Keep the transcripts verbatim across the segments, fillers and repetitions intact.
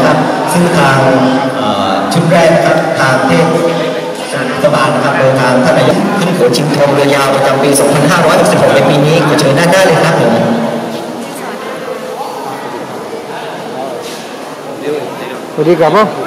นะครับซึ่งทางชุดแรกนะครับทางเทศบาลนะครับโดยทางท่านนายกขึ้นโขนชิงทองเรือยาวประจำปี สองพันห้าร้อยหกสิบหก ในปีนี้ขอเชิญด้านหน้าเลยครับผมสวัสดีครับผม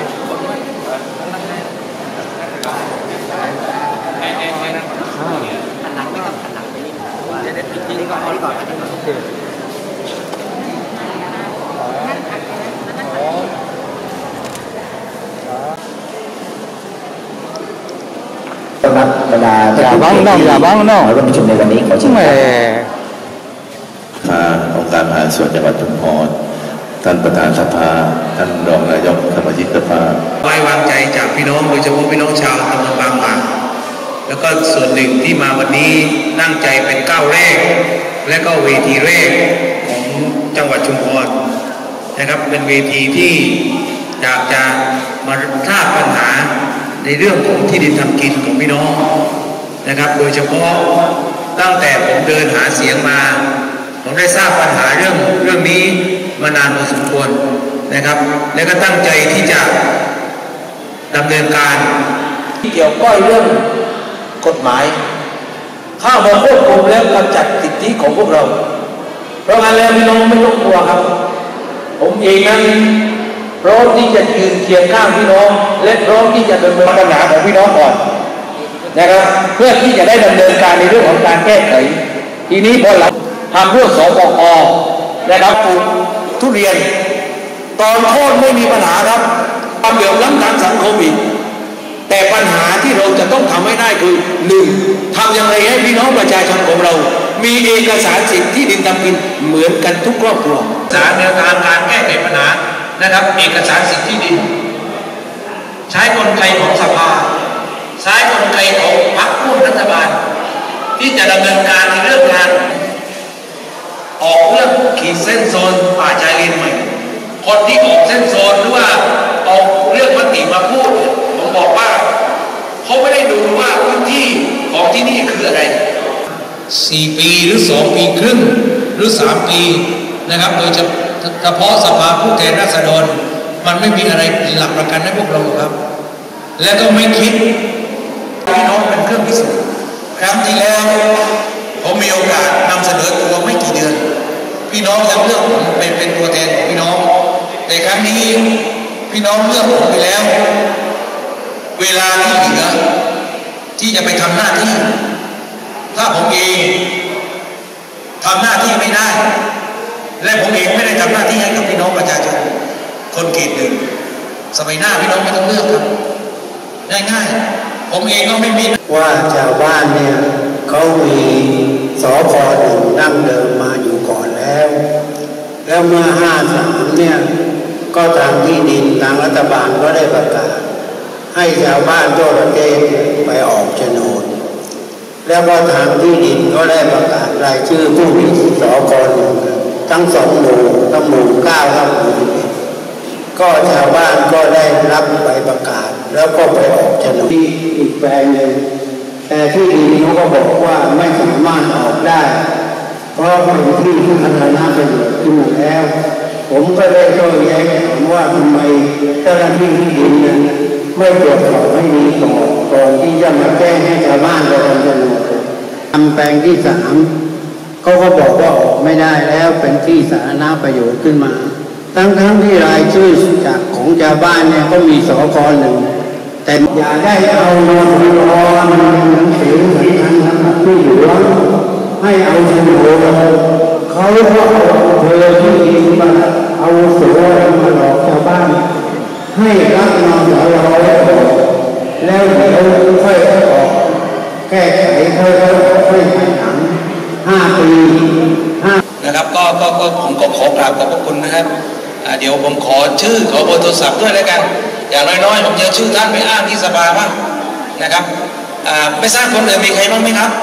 ครับบรรดาอย่าบ้างน้องอย่าบ้างน้องร่วมประชุมในวันนี้ขอเชิญครับทางองค์การมหาส่วนจังหวัดชุมพรท่านประธานสภาท่านรองนายกสมาชิกสภาไว้วางใจจากพี่น้องโดยเฉพาะพี่น้องชาวตำบลบางหมากแล้วก็ส่วนหนึ่งที่มาวันนี้นั่งใจเป็นก้าวแรกและก็เวทีแรกของจังหวัดชุมพรนะครับเป็นเวทีที่อยากจะมาทราบปัญหาในเรื่องของที่ดินทำกินของพี่น้องนะครับโดยเฉพาะตั้งแต่ผมเดินหาเสียงมาผมได้ทราบปัญหาเรื่องเรื่องนี้มานานพอสมควรนะครับและก็ตั้งใจที่จะดำเนินการที่เกี่ยวก้อยเรื่องกฎหมายเข้ามาควบคุมและกำจัดสิทธิของพวกเราเพราะงั้นแล้วพี่น้องไม่ต้องกลัวครับผมเองนั้นพร้อมที่จะยืนเคียงข้างพี่น้องและพร้อมที่จะดำเนินปัญหาของพี่น้องก่อนนะครับเพื่อที่จะได้ดำเนินการในเรื่องของการแก้ไขทีนี้พอเราทำเรื่องสปก.นะครับปลูกทุเรียนตอนโทษไม่มีปัญหาครับความเหลื่อมล้ำทางสังคมอีกแต่ปัญหาที่เราจะต้องทำให้ได้คือหนึ่งทำอย่างไรให้พี่น้องประชาชนของเรามีเอกสารสิทธิ์ที่ดินทำกินเหมือนกันทุกครอบครัวสารแนวทางการแก้ไขปัญหานะครับเอกสารสิทธิ์ที่ดินใช้กลไกของสภาใช้กลไกของพรรคร่วมรัฐบาลที่จะดำเนินการในเรื่องการออกเรื่องขีดเส้นโซนป่าชายเลนใหม่คนที่ออกเส้นโซนหรือว่าออกเรื่องมติมาพูดผมบอกว่าเขาไม่ได้ดูว่าพื้นที่ของที่นี่คืออะไรสี่ปีหรือสองปีครึ่งหรือสามปีนะครับโดยเฉพาะสภาผู้แทนราษฎรมันไม่มีอะไรเป็นหลักประกันให้พวกเราครับและก็ไม่คิดพี่น้องเป็นเครื่องพิสูจน์ครั้งที่แล้วผมมีโอกาสนำเสนอตัวไม่กี่เดือนพี่น้องยังเลือกผมเป็นเป็นตัวแทนของพี่น้องแต่ครั้งนี้พี่น้องเลือกผมไปแล้วเวลาที่เหลือที่จะไปทำหน้าที่ถ้าผมเองทำหน้าที่ไม่ได้และผมเองไม่ได้ทำหน้าที่ให้กับพี่น้องประชาชนคนเขตหนึ่งสมัยหน้าพี่น้องไม่ต้องเลือกครับง่ายๆผมเองก็ไม่มีว่าชาวบ้านเนี่ยเขามีสพหนึ่งดั้งเดิมมาอยู่ก่อนแล้วแล้วเมื่อห้าสามเนี่ยก็ทางที่ดินทางรัฐบาลก็ได้ประกาศให้ชาวบ้านทั่วประเทศไปออกโฉนดแล้วก็ทางที่ดินก็ได้ประกาศรายชื่อผู้มีสพหนึ่งทั้งสองหมู่ทั้งหมู่เก้าทั้งหมู่ก็ชาวบ้านก็ได้รับใบประกาศแล้วก็ไปออกโฉนดที่อีกแปลงหนึ่งแต่ที่ดินเขาก็บอกว่าไม่สามารถออกได้เพราะเป็นที่ที่สาธารณประโยชน์ขึ้นมาแล้วผมก็ได้โต้แย้งถามว่าทำไมเจ้าหน้าที่ที่ดินนั้นไม่ตรวจสอบให้ดีก่อนก่อนที่จะมาแจ้งให้ชาวบ้านไปทำโฉนดทำแปลงที่สามเขาก็บอกว่าออกไม่ได้แล้วเป็นที่สาธารณประโยชน์ขึ้นมาทั้งทั้งที่รายชื่อจากของชาวบ้านเนี่ยก็มีสคหนึ่งแต่อย่าได้เอานอนรอหนังสือเหมือนกันนะครับที่อยู่แล้วให้เอาโฉนดเขาก็เอาเธอที่ดินมาเอาสวยมาหลอกชาวบ้านให้รับนอนรอแล้วเดี๋ยวค่อยออกแก้ไขค่อยๆค่อยๆผ่านหลังห้าปีห้านะครับก็ก็ก็ผมก็ขอกราบขอบพระคุณนะครับเดี๋ยวผมขอชื่อขอเบอร์โทรศัพท์ด้วยแล้วกันอย่างน้อยๆผมจะชื่อท่านไปอ้างที่สภาบ้างนะครับไม่ทราบคนอื่นมีใครบ้างไหมครับ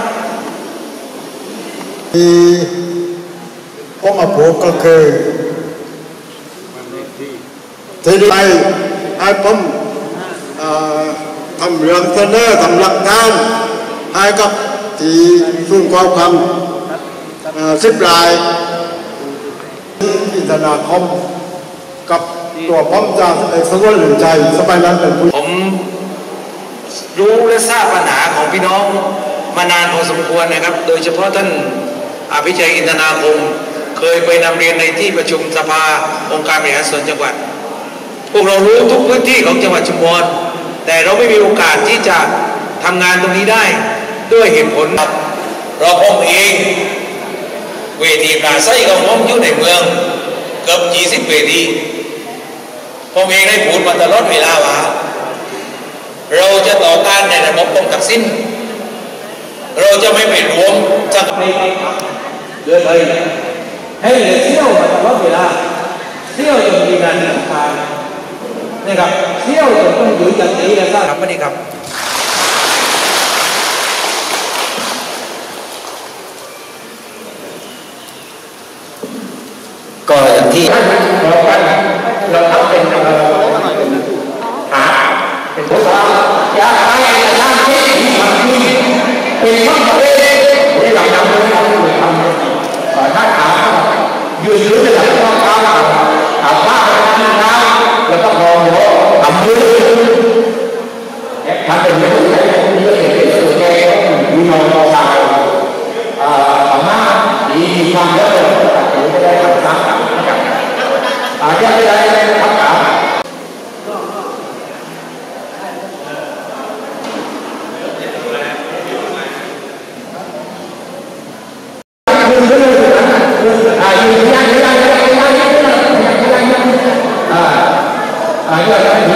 ที่ผมมาพูดก็คือที่ไปไอ้ผมทำเรื่องเสนอทำหลักการให้กับที่ศูนย์ความความสิบรายที่ธนาคมกับตัวพร้อมจากเอกสกลหนึ่งใจสมัยนั้นเป็นผู้ผมรู้และทราบปัญหาของพี่น้องมานานพอสมควรนะครับโดยเฉพาะท่านอภิชัยอินทนาคมเคยไปนำเรียนในที่ประชุมสภาองค์การบริหารส่วนจังหวัดพวกเรารู้ทุกพื้นที่ของจังหวัดชุมพรแต่เราไม่มีโอกาสที่จะทำงานตรงนี้ได้ด้วยเหตุผลเราผมเองเวทีปราศัยของผมอยู่ในเมืองเกือบยี่สิบเวทีผมเองได้พูดมาตลอดเวลาว่าเราจะต่อการในระบบต้องตัดสินเราจะไม่ไปรวมจะไม่เดือดเลยให้เหลือเที่ยวมาตลอดเวลาเที่ยวจนมีการสัมภาษณ์นะครับเที่ยวจนต้องอยู่อย่างนี้นะครับครับนี่ครับก็อย่างที่เราทำเป็นหาเป็นผู้สาวอยากให้ทำที่ที่ทำที่เป็นมากเลยที่เราทำเลยทำเลยทำเลยถ้าถามยืนยืนจะทำต้องทำถามว่าทำน้ำแล้วก็มองหัวทำมือทำเป็นไม่ถูกใช้คนเยอะเห็นเป็นสุดแก่มีมองมองตาอ่าทำมาดีความเยอะเลยแต่ไม่ได้ทำซ้ำอาจจะไม่ได้ทำการคุณก็เลยนะคุณอายุยังยังยังยังยังยังยังยังอ่าอายุยัง